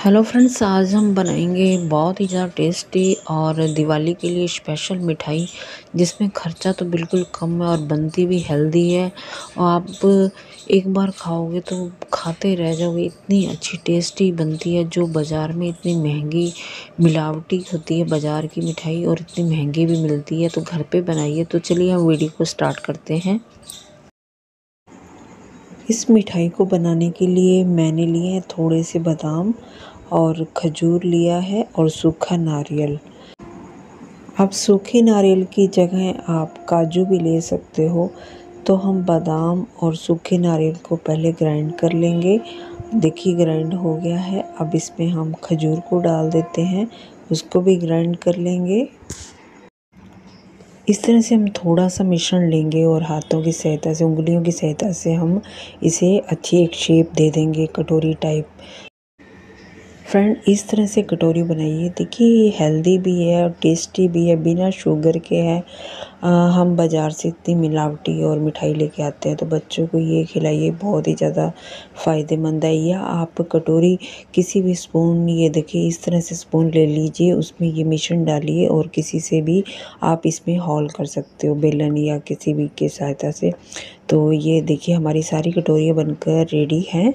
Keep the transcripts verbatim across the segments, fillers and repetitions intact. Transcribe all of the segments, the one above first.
Hello friends, आज हम बनाएंगे बहुत ही ज़्यादा टेस्टी और दिवाली के लिए स्पेशल मिठाई जिसमें खर्चा तो बिल्कुल कम है और बनती भी हेल्दी है। और आप एक बार खाओगे तो खाते रह जाओगे, इतनी अच्छी टेस्टी बनती है। जो बाज़ार में इतनी महंगी मिलावटी होती है बाज़ार की मिठाई और इतनी महंगी भी मिलती है, तो घर पे बनाइए। तो चलिए हम वीडियो को स्टार्ट करते हैं। इस मिठाई को बनाने के लिए मैंने लिए हैं थोड़े से बादाम और खजूर लिया है और सूखा नारियल। आप सूखे नारियल की जगह आप काजू भी ले सकते हो। तो हम बादाम और सूखे नारियल को पहले ग्राइंड कर लेंगे। देखिए ग्राइंड हो गया है। अब इसमें हम खजूर को डाल देते हैं, उसको भी ग्राइंड कर लेंगे। इस तरह से हम थोड़ा सा मिश्रण लेंगे और हाथों की सहायता से, उंगलियों की सहायता से हम इसे अच्छी एक शेप दे देंगे, कटोरी टाइप। फ्रेंड, इस तरह से कटोरी बनाइए। देखिए ये हेल्दी भी है और टेस्टी भी है, बिना शुगर के है। आ, हम बाज़ार से इतनी मिलावटी और मिठाई लेके आते हैं, तो बच्चों को ये खिलाइए, बहुत ही ज़्यादा फ़ायदेमंद है। या आप कटोरी किसी भी स्पून, ये देखिए इस तरह से स्पून ले लीजिए, उसमें ये मिश्रण डालिए और किसी से भी आप इसमें हॉल कर सकते हो, बेलन या किसी भी की सहायता से। तो ये देखिए हमारी सारी कटोरियाँ बनकर रेडी हैं।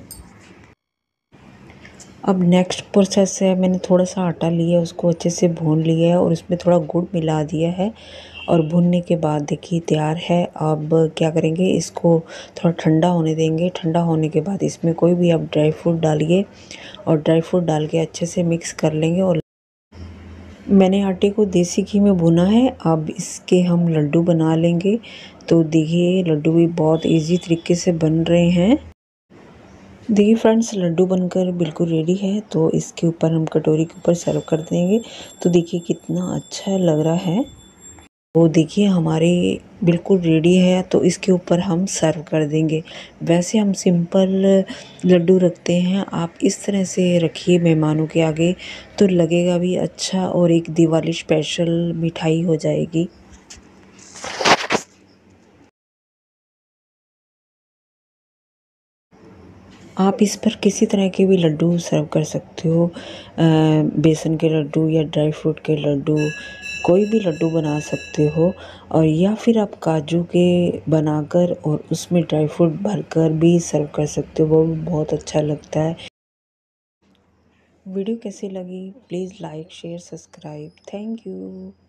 अब नेक्स्ट प्रोसेस है, मैंने थोड़ा सा आटा लिया, उसको अच्छे से भून लिया है और उसमें थोड़ा गुड़ मिला दिया है और भूनने के बाद देखिए तैयार है। अब क्या करेंगे, इसको थोड़ा ठंडा होने देंगे। ठंडा होने के बाद इसमें कोई भी आप ड्राई फ्रूट डालिए और ड्राई फ्रूट डाल के अच्छे से मिक्स कर लेंगे। और मैंने आटे को देसी घी में भुना है। अब इसके हम लड्डू बना लेंगे। तो देखिए लड्डू भी बहुत ईजी तरीके से बन रहे हैं। देखिए फ्रेंड्स, लड्डू बनकर बिल्कुल रेडी है। तो इसके ऊपर हम कटोरी के ऊपर सर्व कर देंगे। तो देखिए कितना अच्छा लग रहा है। वो देखिए हमारे बिल्कुल रेडी है, तो इसके ऊपर हम सर्व कर देंगे। वैसे हम सिंपल लड्डू रखते हैं, आप इस तरह से रखिए मेहमानों के आगे, तो लगेगा भी अच्छा और एक दिवाली स्पेशल मिठाई हो जाएगी। आप इस पर किसी तरह के भी लड्डू सर्व कर सकते हो। बेसन के लड्डू या ड्राई फ्रूट के लड्डू, कोई भी लड्डू बना सकते हो। और या फिर आप काजू के बनाकर और उसमें ड्राई फ्रूट भरकर भी सर्व कर सकते हो, वो भी बहुत अच्छा लगता है। वीडियो कैसी लगी please like share subscribe. Thank you.